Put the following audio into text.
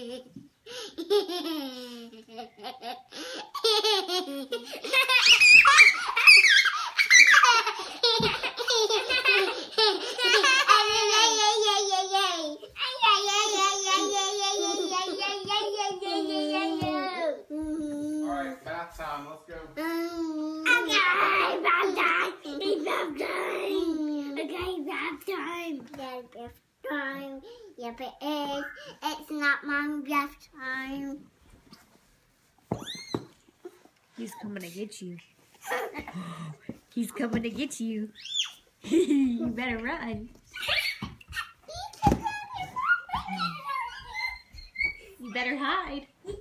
Alright, bath time, let's go. Okay, bath time. It's bath time. Okay, bath time. Yeah, bath time. Yep, it is. It's not my bath time. He's coming to get you. He's coming to get you. You better run. You better hide.